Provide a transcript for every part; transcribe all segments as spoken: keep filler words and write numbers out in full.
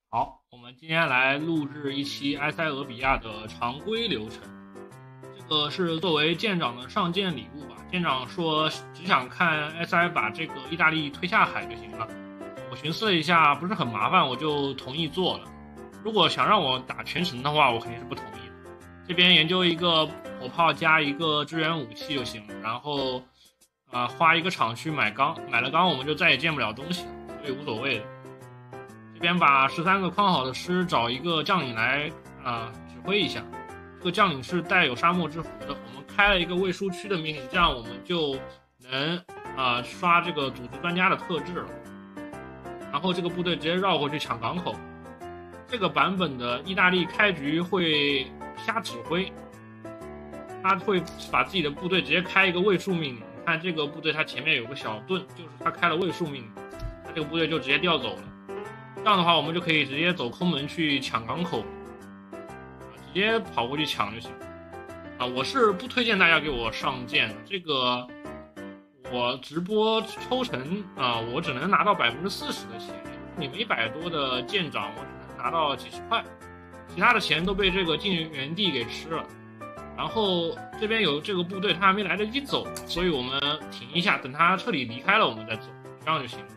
好，我们今天来录制一期埃塞俄比亚的常规流程。这个是作为舰长的上舰礼物吧。舰长说只想看埃塞把这个意大利推下海就行了。我寻思了一下，不是很麻烦，我就同意做了。如果想让我打全程的话，我肯定是不同意的。这边研究一个火炮加一个支援武器就行了，然后啊、呃、花一个厂去买钢，买了钢我们就再也建不了东西了，所以无所谓的。这边把十三个框好的师找一个将领来啊、呃、指挥一下。这个将领是带有沙漠之符的，我们开了一个未输区的命令，这样我们就能啊、呃、刷这个组织专家的特质了。然后这个部队直接绕过去抢港口。这个版本的意大利开局会瞎指挥，他会把自己的部队直接开一个位数命令。你看这个部队，它前面有个小盾，就是他开了位数命令，他这个部队就直接调走了。这样的话，我们就可以直接走空门去抢港口，直接跑过去抢就行。啊，我是不推荐大家给我上舰的，这个我直播抽成啊，我只能拿到百分之四十的钱，你们一百多的舰长，我只能拿到几十块，其他的钱都被这个进原地给吃了。然后这边有这个部队，他还没来得及走，所以我们停一下，等他彻底离开了，我们再走，这样就行了。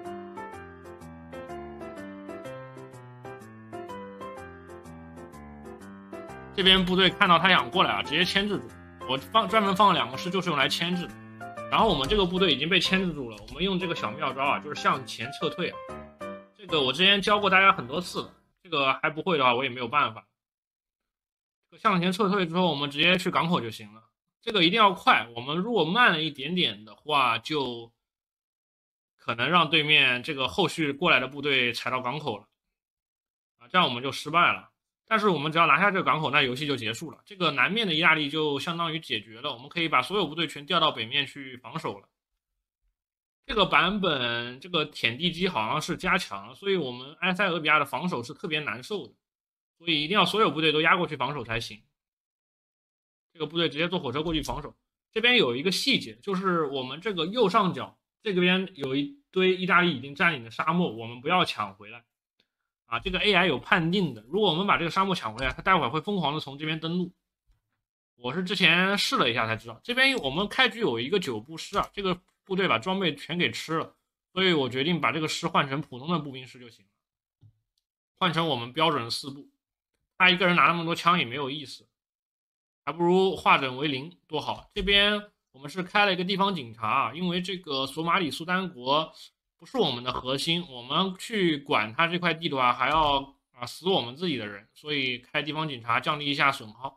这边部队看到他想过来啊，直接牵制住。我放专门放了两个师，就是用来牵制的。然后我们这个部队已经被牵制住了，我们用这个小妙招啊，就是向前撤退啊。这个我之前教过大家很多次了，这个还不会的话，我也没有办法。这个向前撤退之后，我们直接去港口就行了。这个一定要快，我们如果慢了一点点的话，就可能让对面这个后续过来的部队踩到港口了啊，这样我们就失败了。但是我们只要拿下这个港口，那游戏就结束了。这个南面的意大利就相当于解决了，我们可以把所有部队全调到北面去防守了。这个版本这个舔地机好像是加强了，所以我们埃塞俄比亚的防守是特别难受的，所以一定要所有部队都压过去防守才行。这个部队直接坐火车过去防守。这边有一个细节，就是我们这个右上角这边有一堆意大利已经占领的沙漠，我们不要抢回来。啊，这个 A I 有判定的，如果我们把这个沙漠抢回来，它待会儿会疯狂的从这边登陆。我是之前试了一下才知道，这边我们开局有一个九步师啊，这个部队把装备全给吃了，所以我决定把这个师换成普通的步兵师就行了，换成我们标准的四步。他一个人拿那么多枪也没有意思，还不如化整为零多好。这边我们是开了一个地方警察，因为这个索马里苏丹国不是我们的核心，我们去管他这块地的话，还要啊死我们自己的人，所以开地方警察降低一下损耗。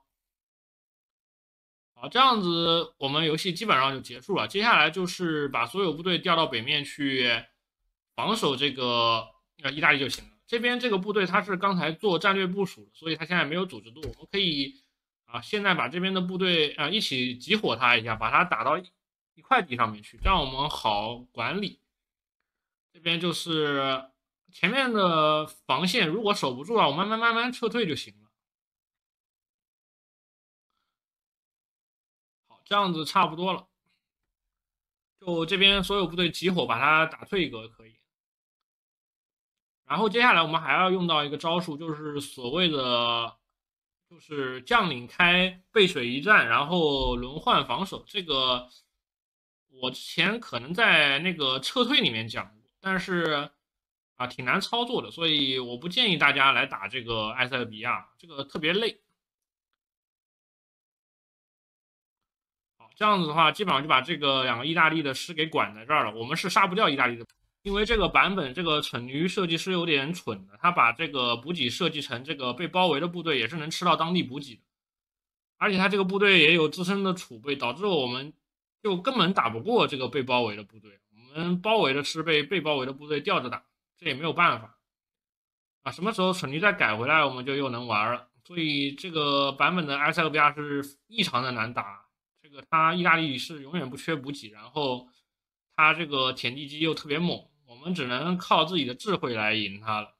好，这样子我们游戏基本上就结束了。接下来就是把所有部队调到北面去防守这个呃意大利就行了。这边这个部队它是刚才做战略部署的，所以它现在没有组织度。我们可以啊现在把这边的部队啊一起集火它一下，把它打到一块地上面去，这样我们好管理。这边就是前面的防线，如果守不住了，我慢慢慢慢撤退就行了。好，这样子差不多了。就这边所有部队集火，把它打退一个可以。然后接下来我们还要用到一个招数，就是所谓的就是将领开背水一战，然后轮换防守。这个我之前可能在那个撤退里面讲过，但是啊挺难操作的，所以我不建议大家来打这个埃塞俄比亚，这个特别累。好，这样子的话，基本上就把这个两个意大利的师给管在这儿了。我们是杀不掉意大利的，因为这个版本这个蠢驴设计师有点蠢的，他把这个补给设计成这个被包围的部队也是能吃到当地补给的，而且他这个部队也有自身的储备，导致我们就根本打不过这个被包围的部队。我们包围的师被被包围的部队吊着打，这也没有办法啊。什么时候蠢驴再改回来，我们就又能玩了。所以这个版本的埃塞俄比亚是异常的难打。这个他意大利是永远不缺补给，然后他这个舔地机又特别猛，我们只能靠自己的智慧来赢他了。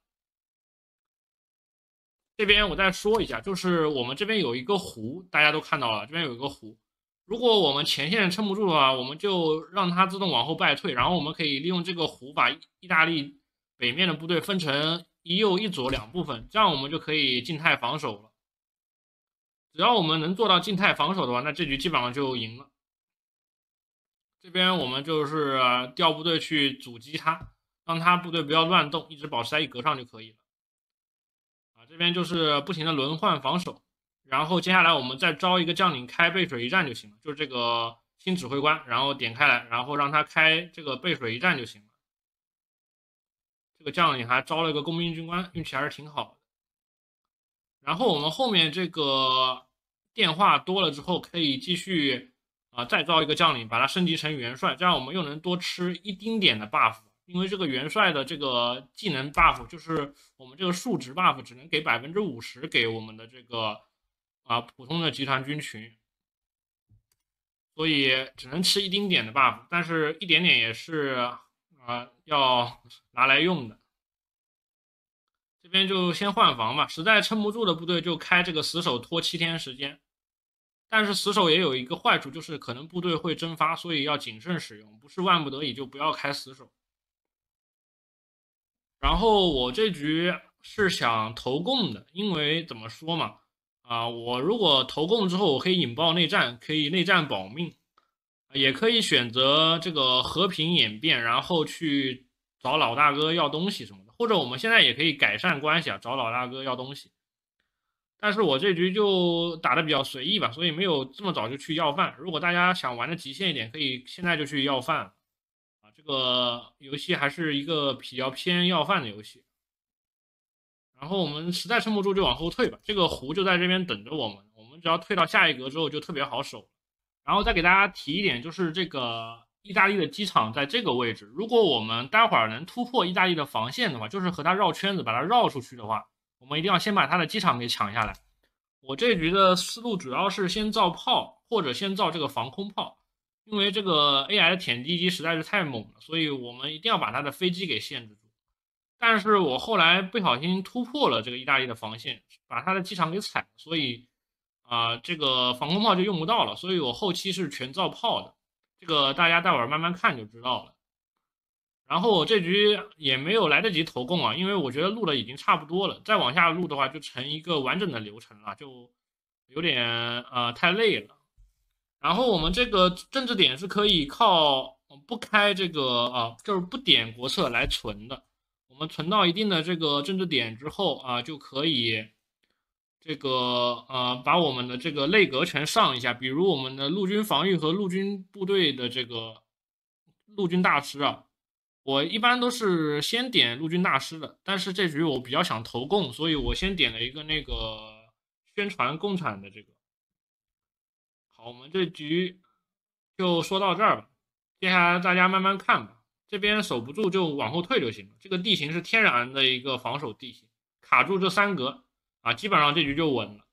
这边我再说一下，就是我们这边有一个湖，大家都看到了，这边有一个湖。如果我们前线撑不住的话，我们就让它自动往后败退，然后我们可以利用这个湖把意大利北面的部队分成一右一左两部分，这样我们就可以静态防守了。只要我们能做到静态防守的话，那这局基本上就赢了。这边我们就是调部队去阻击他，让他部队不要乱动，一直保持在一格上就可以了。啊，这边就是不停的轮换防守，然后接下来我们再招一个将领开背水一战就行了，就是这个新指挥官，然后点开来，然后让他开这个背水一战就行了。这个将领还招了一个工兵军官，运气还是挺好的。然后我们后面这个电话多了之后，可以继续啊、呃、再招一个将领，把它升级成元帅，这样我们又能多吃一丁点的 buff。因为这个元帅的这个技能 buff 就是我们这个数值 buff 只能给百分之五十给我们的这个啊、呃、普通的集团军群，所以只能吃一丁点的 buff， 但是一点点也是啊、呃、要拿来用的。这边就先换防吧，实在撑不住的部队就开这个死守拖七天时间。但是死守也有一个坏处，就是可能部队会蒸发，所以要谨慎使用，不是万不得已就不要开死守。然后我这局是想投共的，因为怎么说嘛，啊、呃，我如果投共之后，我可以引爆内战，可以内战保命，也可以选择这个和平演变，然后去找老大哥要东西什么的，或者我们现在也可以改善关系啊，找老大哥要东西。但是我这局就打的比较随意吧，所以没有这么早就去要饭。如果大家想玩的极限一点，可以现在就去要饭啊。这个游戏还是一个比较偏要饭的游戏。然后我们实在撑不住就往后退吧，这个湖就在这边等着我们，我们只要退到下一格之后就特别好守。然后再给大家提一点，就是这个意大利的机场在这个位置，如果我们待会儿能突破意大利的防线的话，就是和他绕圈子把他绕出去的话，我们一定要先把他的机场给抢下来。我这局的思路主要是先造炮，或者先造这个防空炮，因为这个 A I 的舔地机实在是太猛了，所以我们一定要把他的飞机给限制住。但是我后来不小心突破了这个意大利的防线，把他的机场给踩了，所以啊、呃，这个防空炮就用不到了，所以我后期是全造炮的，这个大家待会儿慢慢看就知道了。然后我这局也没有来得及投共啊，因为我觉得录的已经差不多了，再往下录的话就成一个完整的流程了，就有点呃太累了。然后我们这个政治点是可以靠不开这个啊，就是不点国策来存的。我们存到一定的这个政治点之后啊，就可以这个呃把我们的这个类格全上一下，比如我们的陆军防御和陆军部队的这个陆军大师啊。我一般都是先点陆军大师的，但是这局我比较想投共，所以我先点了一个那个宣传共产的这个。好，我们这局就说到这儿吧，接下来大家慢慢看吧。这边守不住就往后退就行了。这个地形是天然的一个防守地形，卡住这三格啊，基本上这局就稳了。